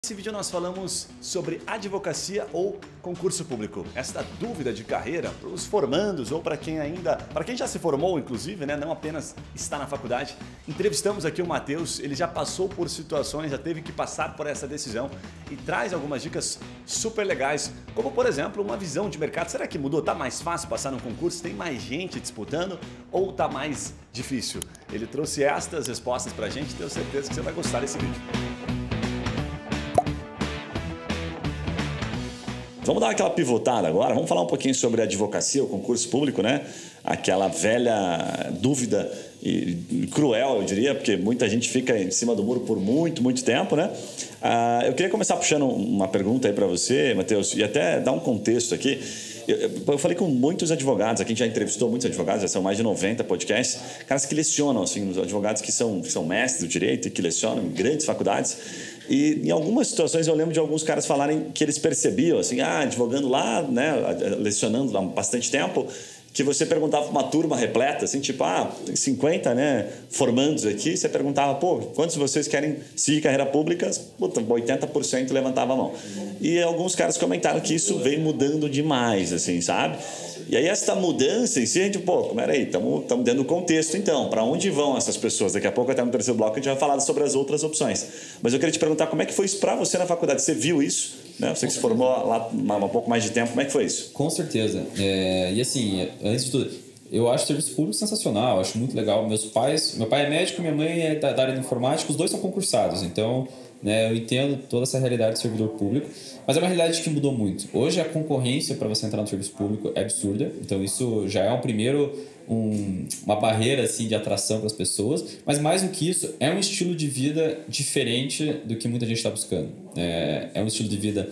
Nesse vídeo nós falamos sobre advocacia ou concurso público. Esta dúvida de carreira para os formandos ou para quem já se formou inclusive, né, não apenas está na faculdade. Entrevistamos aqui o Matheus, ele já passou por situações, já teve que passar por essa decisão e traz algumas dicas super legais, como por exemplo uma visão de mercado. Será que mudou? Tá mais fácil passar num concurso? Tem mais gente disputando ou tá mais difícil? Ele trouxe estas respostas pra gente, tenho certeza que você vai gostar desse vídeo. Vamos dar aquela pivotada agora, vamos falar um pouquinho sobre a advocacia, o concurso público, né? Aquela velha dúvida e cruel, eu diria, porque muita gente fica em cima do muro por muito tempo, né? Eu queria começar puxando uma pergunta aí para você, Matheus, e até dar um contexto aqui. Eu falei com muitos advogados, aqui a gente já entrevistou muitos advogados, já são mais de 90 podcasts, caras que lecionam, assim, os advogados que são mestres do direito e que lecionam em grandes faculdades. E em algumas situações eu lembro de alguns caras falarem que eles percebiam, assim, advogando lá, né, lecionando há bastante tempo, que você perguntava para uma turma repleta, assim, tipo, 50, né, formandos aqui, você perguntava, quantos de vocês querem seguir carreira pública? Puta, 80% levantava a mão. E alguns caras comentaram que isso vem mudando demais, assim, sabe? E aí essa mudança em si, a gente, peraí, estamos dentro do contexto, então, para onde vão essas pessoas? Daqui a pouco, até no terceiro bloco, a gente vai falar sobre as outras opções. Mas eu queria te perguntar, como é que foi isso para você na faculdade? Você viu isso? Né? Você que se formou lá há um pouco mais de tempo, como é que foi isso? Com certeza. E assim, antes de tudo, eu acho o serviço público sensacional, acho muito legal. Meu pai é médico, minha mãe é da área de informática, os dois são concursados, então, né, eu entendo toda essa realidade do servidor público, mas é uma realidade que mudou muito. Hoje a concorrência para você entrar no serviço público é absurda, então isso já é uma barreira assim, de atração para as pessoas, mas mais do que isso, é um estilo de vida diferente do que muita gente está buscando. É um estilo de vida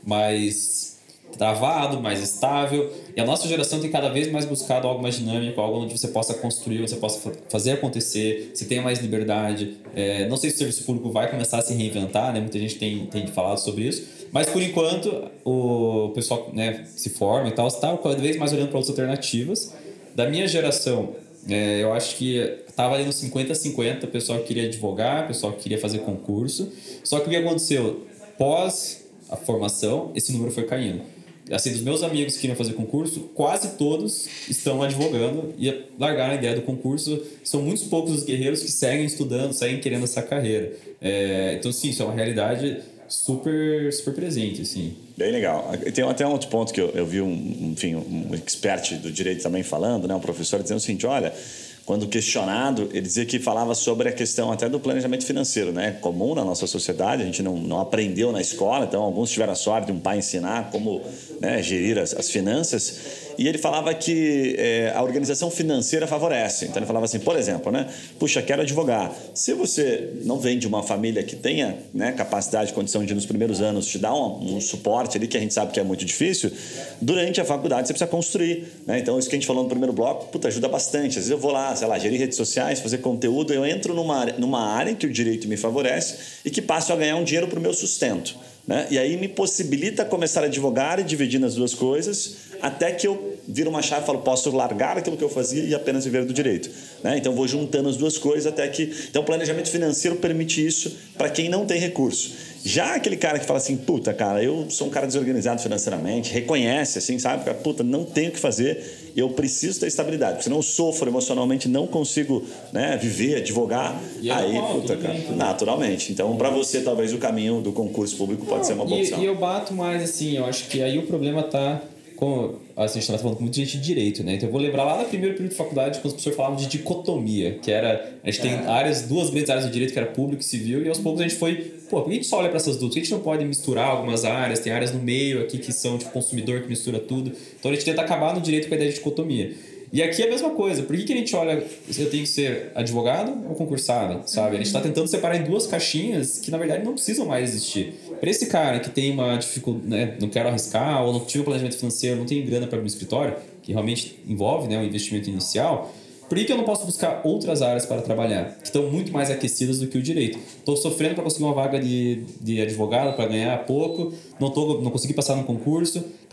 mais travado, mais estável, e a nossa geração tem cada vez mais buscado algo mais dinâmico, algo onde você possa construir, onde você possa fazer acontecer, você tenha mais liberdade. Não sei se o serviço público vai começar a se reinventar, né? Muita gente tem falado sobre isso, mas por enquanto o pessoal, né, se forma e tal, está cada vez mais olhando para outras alternativas. Da minha geração, eu acho que estava ali no 50-50, o pessoal que queria advogar, o pessoal que queria fazer concurso, só que o que aconteceu? Pós a formação, esse número foi caindo. Assim, dos meus amigos que queriam fazer concurso, quase todos estão advogando e largaram a ideia do concurso. São muitos poucos os guerreiros que seguem estudando, seguem querendo essa carreira. Então, sim, isso é uma realidade super presente, assim. Bem legal. Tem até um outro ponto que eu vi um expert do direito também falando, né, um professor dizendo o seguinte, olha, quando questionado, ele dizia que falava sobre a questão até do planejamento financeiro, né? Comum na nossa sociedade, a gente não aprendeu na escola, então alguns tiveram a sorte de um pai ensinar como, né, gerir as finanças. E ele falava que a organização financeira favorece. Então ele falava assim, por exemplo, né? Puxa, quero advogar. Se você não vem de uma família que tenha, né, capacidade, condição de nos primeiros anos te dar um suporte ali, que a gente sabe que é muito difícil, durante a faculdade você precisa construir, né? Então isso que a gente falou no primeiro bloco, ajuda bastante. Às vezes eu vou lá, sei lá, gerir redes sociais, fazer conteúdo, eu entro numa área em que o direito me favorece e que passo a ganhar um dinheiro para o meu sustento, né? E aí me possibilita começar a advogar e dividir nas duas coisas, até que eu viro uma chave e falo, posso largar aquilo que eu fazia e apenas viver do direito, né? Então vou juntando as duas coisas até que... Então o planejamento financeiro permite isso para quem não tem recurso. Já aquele cara que fala assim, cara, eu sou um cara desorganizado financeiramente, reconhece assim, sabe? Não tenho o que fazer, eu preciso ter estabilidade, porque senão eu sofro emocionalmente, não consigo, né, viver, advogar. E aí, cara, naturalmente. Então, para você, talvez o caminho do concurso público pode ser uma boa opção. E eu bato mais assim, eu acho que aí o problema está... Como a gente estava falando com muita gente de direito, né? Então eu vou lembrar lá no primeiro período de faculdade, quando os professores falavam de dicotomia, que era... A gente tem duas grandes áreas do direito, que era público e civil, e aos poucos a gente foi... por que a gente só olha para essas duas? Por que a gente não pode misturar algumas áreas? Tem áreas no meio aqui que são tipo consumidor, que mistura tudo. Então a gente tenta acabar no direito com a ideia de dicotomia. E aqui é a mesma coisa. Por que a gente olha se eu tenho que ser advogado ou concursado, sabe? A gente está tentando separar em duas caixinhas que, na verdade, não precisam mais existir. Para esse cara que tem uma dificuldade, né, não quero arriscar, ou não tive um planejamento financeiro, não tenho grana para abrir um escritório, que realmente envolve, né, um investimento inicial, por que eu não posso buscar outras áreas para trabalhar, que estão muito mais aquecidas do que o direito? Estou sofrendo para conseguir uma vaga de advogado, para ganhar pouco, não consegui passar no concurso.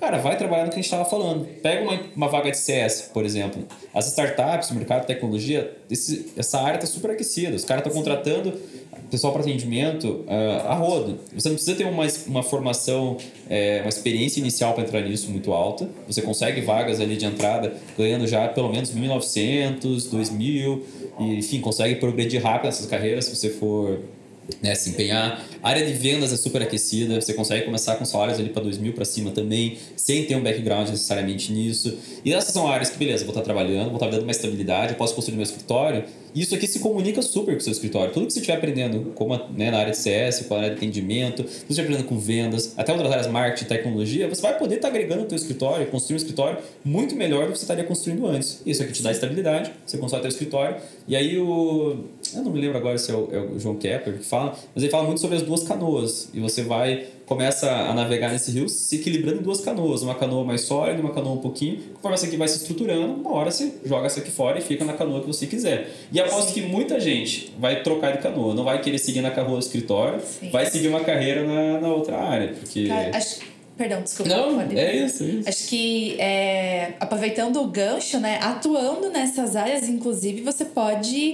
cara, vai trabalhar no que a gente estava falando. Pega uma vaga de CS, por exemplo. As startups, o mercado de tecnologia, essa área está super aquecida. Os caras estão contratando pessoal para atendimento a rodo. Você não precisa ter uma formação, uma experiência inicial para entrar nisso muito alta. Você consegue vagas ali de entrada ganhando já pelo menos 1.900, 2.000. E, enfim, consegue progredir rápido nessas carreiras se você for... se empenhar. A área de vendas é super aquecida, você consegue começar com salários ali para 2.000 para cima também, sem ter um background necessariamente nisso. E essas são áreas que, beleza, vou estar trabalhando, vou estar dando uma estabilidade, eu posso construir meu escritório. E isso aqui se comunica super com o seu escritório. Tudo que você estiver aprendendo, como na área de CS, com a área de atendimento, tudo que você estiver aprendendo com vendas, até outras áreas, marketing, tecnologia, você vai poder estar agregando o teu escritório, construir um escritório muito melhor do que você estaria construindo antes. Isso aqui te dá estabilidade, você constrói o teu escritório. E aí eu não me lembro agora se é o João Kepler que fala, mas ele fala muito sobre as duas canoas. E você começa a navegar nesse rio se equilibrando em duas canoas. Uma canoa mais sólida, uma canoa um pouquinho. Conforme essa aqui vai se estruturando, uma hora você joga essa aqui fora e fica na canoa que você quiser. E aposto que muita gente vai trocar de canoa. Não vai querer seguir na canoa do escritório, vai seguir uma carreira na outra área. Porque... Cara, perdão, desculpa. Não, é isso. Acho que, aproveitando o gancho, né, atuando nessas áreas, inclusive, você pode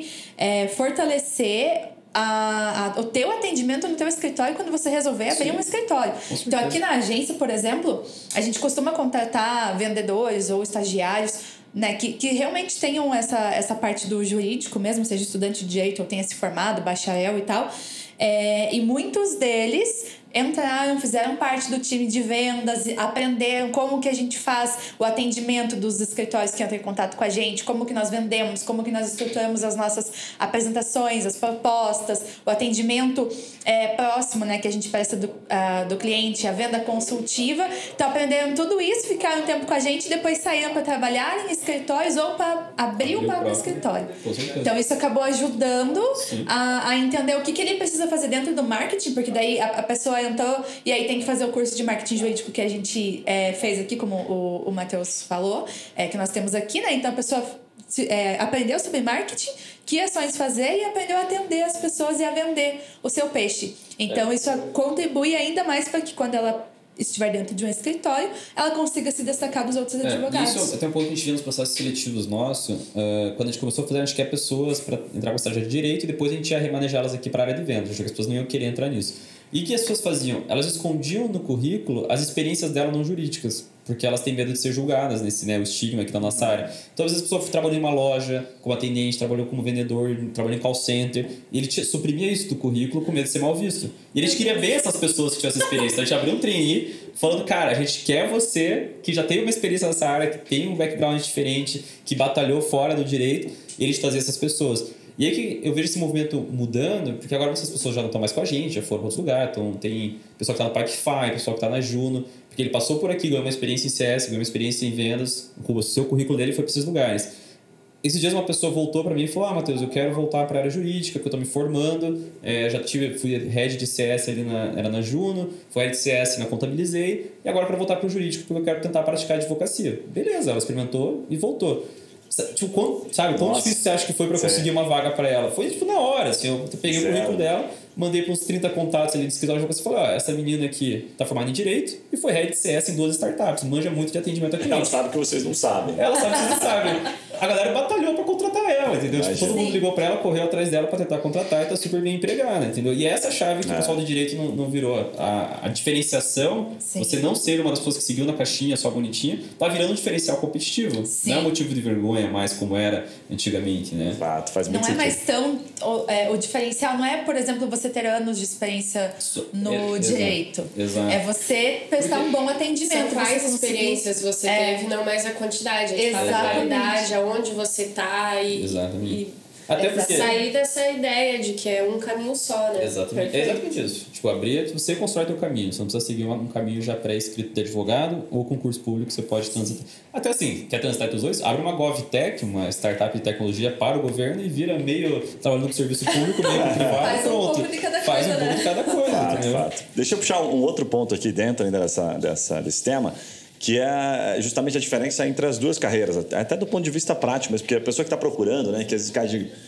fortalecer o teu atendimento no teu escritório quando você resolver abrir um escritório. Então, aqui na agência, por exemplo, a gente costuma contratar vendedores ou estagiários, né, que realmente tenham essa parte do jurídico mesmo, seja estudante de direito ou tenha se formado, bacharel e tal. E muitos deles entraram, fizeram parte do time de vendas, aprenderam como que a gente faz o atendimento dos escritórios que entram em contato com a gente, como que nós vendemos, como que nós estruturamos as nossas apresentações, as propostas, o atendimento próximo, né, que a gente presta do cliente, a venda consultiva. Então aprenderam tudo isso, ficaram um tempo com a gente e depois saíram para trabalhar em escritórios ou para abrir o próprio escritório. Então isso acabou ajudando a entender o que ele precisa fazer dentro do marketing, porque daí a pessoa entrou e aí tem que fazer o curso de marketing jurídico que a gente fez aqui, como o Matheus falou, que nós temos aqui, né? Então a pessoa aprendeu sobre marketing, que ações fazer e aprendeu a atender as pessoas e a vender o seu peixe. Então isso contribui ainda mais para que quando ela estiver dentro de um escritório, ela consiga se destacar dos outros advogados. Isso até um pouco que a gente viu nos processos seletivos nossos, quando a gente começou a fazer, a gente quer pessoas para entrar com estágio de direito e depois a gente ia remanejá-las aqui para a área de vendas, porque as pessoas não iam querer entrar nisso. E o que as pessoas faziam? Elas escondiam no currículo as experiências dela não jurídicas, porque elas têm medo de ser julgadas nesse, né, o estigma aqui da nossa área. Então, às vezes, a pessoa trabalhou em uma loja como atendente, trabalhou como vendedor, trabalhou em call center, e ele suprimia isso do currículo com medo de ser mal visto. E a gente queria ver essas pessoas que tinham essa experiência. Então, a gente abriu um trainee falando, cara, a gente quer você que já tem uma experiência nessa área, que tem um background diferente, que batalhou fora do direito, e a gente trazia essas pessoas. E aí que eu vejo esse movimento mudando, porque agora essas pessoas já não estão mais com a gente, já foram para outros lugares. Então tem pessoal que está no Pipefy, pessoal que está na Juno, porque ele passou por aqui, ganhou uma experiência em CS, ganhou uma experiência em vendas, o seu currículo dele foi para esses lugares. Esses dias uma pessoa voltou para mim e falou, Matheus, eu quero voltar para a área jurídica, porque eu estou me formando, fui head de CS ali era na Juno, fui head de CS na Contabilizei, e agora para voltar para o jurídico, porque eu quero tentar praticar advocacia. Beleza, ela experimentou e voltou. Tipo, quão difícil você acha que foi pra conseguir uma vaga pra ela? Foi, tipo, na hora, assim, eu peguei o currículo dela, mandei pra uns 30 contatos ali de escritório de advocacia e falei, essa menina aqui tá formada em Direito e foi head de CS em 2 startups, manja muito de atendimento a cliente. Ela sabe que vocês não sabem. Ela sabe que vocês não sabem. A galera batalhou pra contratar ela, entendeu? Tipo, todo mundo ligou pra ela, correu atrás dela pra tentar contratar e tá super bem empregada, entendeu? E essa chave que o pessoal de Direito não virou. A diferenciação, você não ser uma das pessoas que seguiu na caixinha só bonitinha, tá virando um diferencial competitivo. Sim. Não é um motivo de vergonha mais como era antigamente, né? Fato, faz muito sentido. Não é mais tão... o diferencial não é, por exemplo, você ter anos de experiência no direito. Exato. É você prestar um bom atendimento. São quais experiências você teve, não mais a quantidade. A qualidade, aonde você tá Exatamente. Até porque... sair dessa ideia de que é um caminho só, né? Exatamente. É exatamente isso. Tipo, você constrói teu caminho. Você não precisa seguir um caminho já pré-escrito de advogado ou concurso público, você pode transitar. Até assim, quer transitar entre os dois? Abre uma GovTech, uma startup de tecnologia para o governo e vira meio trabalhando com serviço público, meio com privado. Faz um pouco de cada coisa, Faz um pouco de cada coisa, entendeu? Fato. Deixa eu puxar um outro ponto aqui dentro ainda desse tema, que é justamente a diferença entre as duas carreiras, até do ponto de vista prático, mas porque a pessoa que está procurando, né, que às vezes cai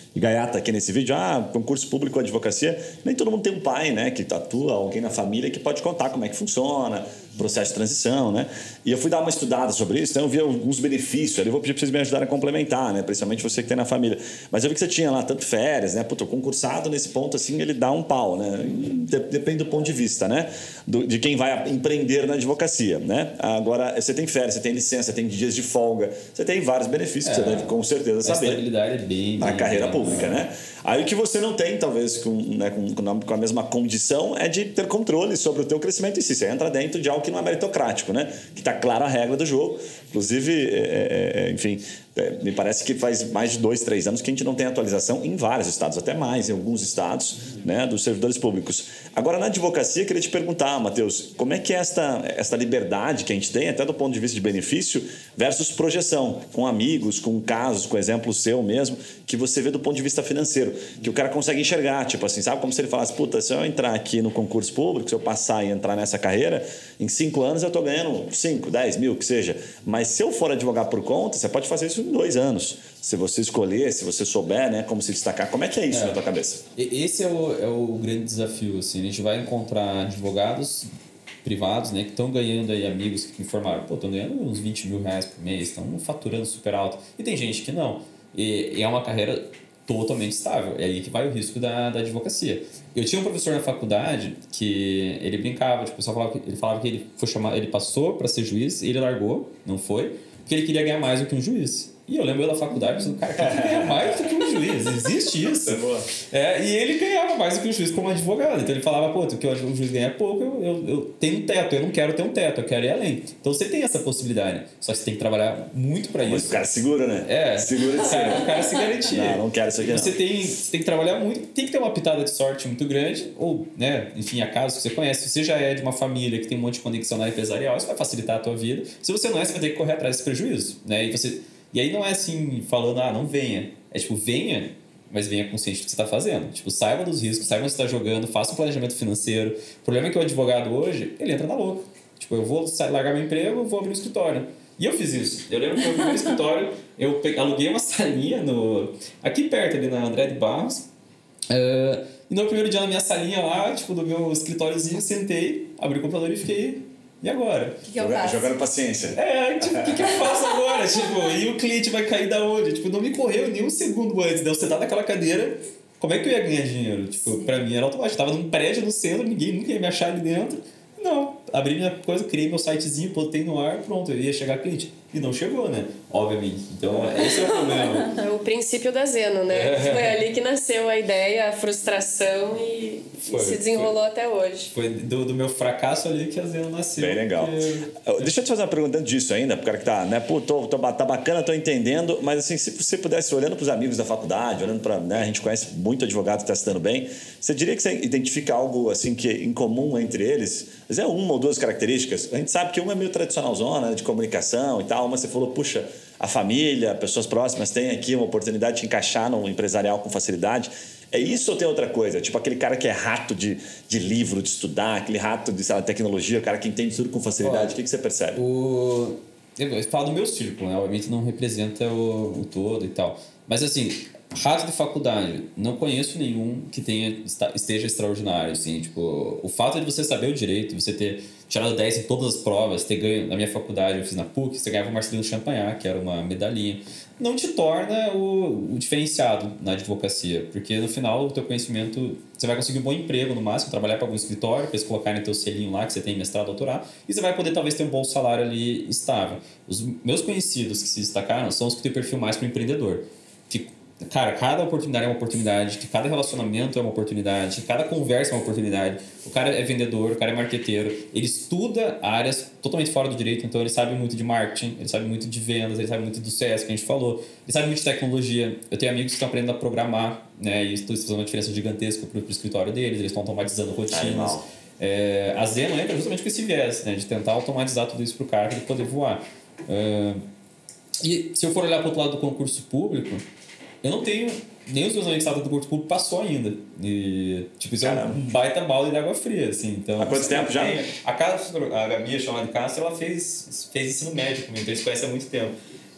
gaiata aqui nesse vídeo, concurso público, advocacia, nem todo mundo tem um pai, né, que atua, alguém na família que pode contar como é que funciona, processo de transição, né? E eu fui dar uma estudada sobre isso, então eu vi alguns benefícios, ali eu vou pedir para vocês me ajudarem a complementar, né? Principalmente você que tem na família. Mas eu vi que você tinha lá tanto férias, né? Puta, o concursado nesse ponto, assim, ele dá um pau, né? Depende do ponto de vista, né? De quem vai empreender na advocacia, né? Agora, você tem férias, você tem licença, você tem dias de folga, você tem vários benefícios que você deve com certeza saber. A estabilidade é bem... Na carreira pública, né? Aí o que você não tem, talvez, com a mesma condição, é de ter controle sobre o teu crescimento em si. Você entra dentro de algo que não é meritocrático, né? Que está clara a regra do jogo. Inclusive, enfim, me parece que faz mais de 2, 3 anos que a gente não tem atualização em vários estados, até mais em alguns estados, né, dos servidores públicos. Agora, na advocacia, eu queria te perguntar, Matheus, como é que é esta liberdade que a gente tem, até do ponto de vista de benefício, versus projeção, com amigos, com casos, com exemplo seu mesmo, que você vê do ponto de vista financeiro, que o cara consegue enxergar, tipo assim, sabe? Como se ele falasse, puta, se eu entrar aqui no concurso público, se eu passar e entrar nessa carreira, em 5 anos eu estou ganhando 5, 10 mil, que seja. Mas se eu for advogar por conta, você pode fazer isso em 2 anos. Se você escolher, se você souber, né, como se destacar. Como é que é isso na tua cabeça? Esse é o grande desafio, assim. A gente vai encontrar advogados privados, né, que estão ganhando aí, amigos que me informaram, estão ganhando uns 20 mil reais por mês, estão faturando super alto. E tem gente que não. E é uma carreira totalmente estável. É aí que vai o risco da advocacia. Eu tinha um professor na faculdade que ele brincava, tipo, o pessoal falava que ele foi chamado, ele passou para ser juiz e ele largou, não foi, porque ele queria ganhar mais do que um juiz. E eu lembro da faculdade pensando, cara, quem ganha mais do que um juiz? Existe isso? E ele ganhava mais do que um juiz como advogado. Então ele falava, pô, que o juiz ganha pouco, eu tenho um teto, eu não quero ter um teto, eu quero ir além. Então você tem essa possibilidade. Só que você tem que trabalhar muito para isso. Mas o cara segura, né? Segura de ser. O cara se garantir. Não quero isso aqui, você tem que trabalhar muito, tem que ter uma pitada de sorte muito grande, ou, né, enfim, há casos que você conhece. Se você já é de uma família que tem um monte de conexão na área empresarial, isso vai facilitar a tua vida. Se você não é, você vai ter que correr atrás desse prejuízo, né? E aí não é assim, falando, não venha. É tipo, venha, mas venha consciente do que você está fazendo. Tipo, saiba dos riscos, saiba onde você está jogando, faça um planejamento financeiro. O problema é que o advogado hoje, ele entra na louca. Tipo, eu vou largar meu emprego, eu vou abrir um escritório. E eu fiz isso. Eu lembro que no primeiro escritório, eu aluguei uma salinha aqui perto, ali na André de Barros. E no primeiro dia na minha salinha lá, tipo, do meu escritóriozinho, sentei, abri o computador e fiquei... E agora? O que eu faço? Jogando paciência. Tipo, o que eu faço agora? Tipo, e o cliente vai cair da onde? Tipo, não me correu nem um segundo antes de eu sentar naquela cadeira. Como é que eu ia ganhar dinheiro? Tipo, pra mim era automático. Eu tava num prédio no centro, ninguém nunca ia me achar ali dentro. Não. Abri minha coisa, criei meu sitezinho, botei no ar, pronto, eu ia chegar cliente. E não chegou, né? Obviamente. Então, esse é o problema. É o princípio da Zeno, né? Foi ali que nasceu a ideia, a frustração e se desenrolou até hoje. Foi do meu fracasso ali que a Zeno nasceu. Bem legal. Deixa eu te fazer uma pergunta disso ainda, pro cara que tá, né? Pô, tá bacana, tô entendendo, mas assim, se você pudesse, olhando pros amigos da faculdade, olhando pra, né? A gente conhece muito advogado que tá se dando bem, você diria que você identifica algo, assim, que é em comum entre eles? Mas é uma ou duas características. A gente sabe que uma é meio tradicionalzona, de comunicação e tal, mas você falou, puxa, a família, pessoas próximas têm aqui uma oportunidade de encaixar no empresarial com facilidade. É isso ou tem outra coisa? Tipo aquele cara que é rato de livro, de estudar, aquele rato de tecnologia, o cara que entende tudo com facilidade. O que você percebe? Eu falo do meu círculo, né? Obviamente não representa o todo e tal. Mas assim, rato de faculdade, não conheço nenhum que esteja extraordinário, assim, tipo, o fato de você saber o direito, você ter tirado 10 em todas as provas, ter ganho, na minha faculdade eu fiz na PUC, você ganhava o Marcelino Champagnat, que era uma medalhinha, não te torna o diferenciado na advocacia, porque no final o teu conhecimento, você vai conseguir um bom emprego no máximo, trabalhar para algum escritório, para eles colocarem teu selinho lá, que você tem mestrado, doutorado, e você vai poder talvez ter um bom salário ali estável. Os meus conhecidos que se destacaram são os que têm perfil mais para empreendedor. Cara, cada oportunidade é uma oportunidade, que cada relacionamento é uma oportunidade, cada conversa é uma oportunidade. O cara é vendedor, o cara é marqueteiro, ele estuda áreas totalmente fora do direito, então ele sabe muito de marketing, ele sabe muito de vendas, ele sabe muito do CS que a gente falou, ele sabe muito de tecnologia. Eu tenho amigos que estão aprendendo a programar, né, e isso faz uma diferença gigantesca para o escritório deles, eles estão automatizando rotinas. A Zeno entra justamente com esse viés, né, de tentar automatizar tudo isso para o cara para ele poder voar. E se eu for olhar para o outro lado do concurso público, eu não tenho... Nem os meus amigos que estavam do concurso público passou ainda. E, tipo, isso é um baita balde de água fria, assim. Então, há quanto tempo já? A Gabi, chamada de Castro, ela fez ensino médio comigo, então eles conhecem há muito tempo.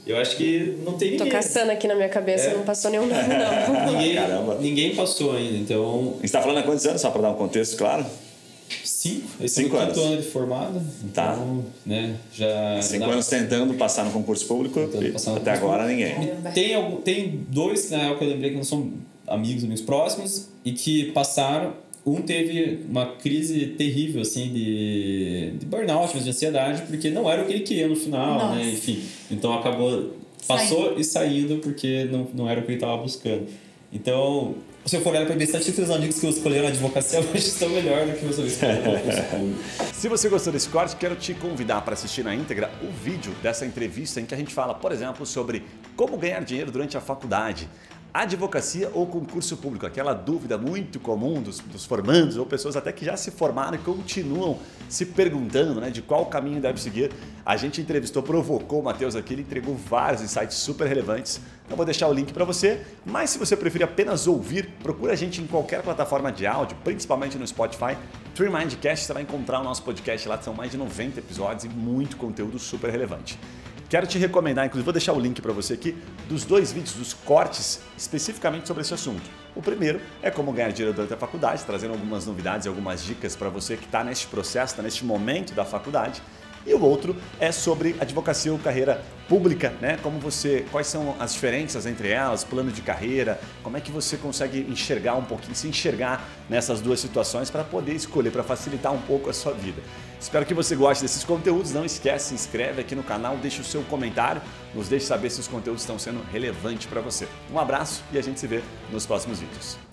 Eu acho que não tem ninguém. Tô caçando aqui na minha cabeça, não passou nenhum nome, não. Ninguém passou ainda, então... A gente está falando há quantos anos, só para dar um contexto, claro? 5. Esse 5 é o anos. 5º ano de formado. Tá. Então, né, já... 5 anos tentando passar no concurso público e até agora ninguém. Tem 2 que na época eu lembrei que não são amigos próximos e que passaram. Um teve uma crise terrível, assim, de burnout, mas de ansiedade, porque não era o que ele queria no final, né? Enfim, então acabou, passou e saindo porque não era o que ele estava buscando. Então, se eu for olhar para ver estatísticas, os amigos que escolheram a advocacia hoje estão melhor do que você escolheu no concurso público. Se você gostou desse corte, quero te convidar para assistir na íntegra o vídeo dessa entrevista em que a gente fala, por exemplo, sobre como ganhar dinheiro durante a faculdade. Advocacia ou concurso público? Aquela dúvida muito comum dos formandos ou pessoas até que já se formaram e continuam se perguntando, né, de qual caminho deve seguir. A gente entrevistou, provocou o Matheus aqui, ele entregou vários insights super relevantes. Eu vou deixar o link para você, mas se você preferir apenas ouvir, procura a gente em qualquer plataforma de áudio, principalmente no Spotify. Tremindcast, você vai encontrar o nosso podcast lá, são mais de 90 episódios e muito conteúdo super relevante. Quero te recomendar, inclusive vou deixar o link para você aqui, dos 2 vídeos, dos cortes especificamente sobre esse assunto. O primeiro é como ganhar dinheiro durante a faculdade, trazendo algumas novidades e algumas dicas para você que está neste processo, está neste momento da faculdade. E o outro é sobre advocacia ou carreira pública, né? Quais são as diferenças entre elas, plano de carreira, como é que você consegue enxergar um pouquinho, se enxergar nessas duas situações para poder escolher, para facilitar um pouco a sua vida. Espero que você goste desses conteúdos, não esquece, se inscreve aqui no canal, deixa o seu comentário, nos deixe saber se os conteúdos estão sendo relevantes para você. Um abraço e a gente se vê nos próximos vídeos.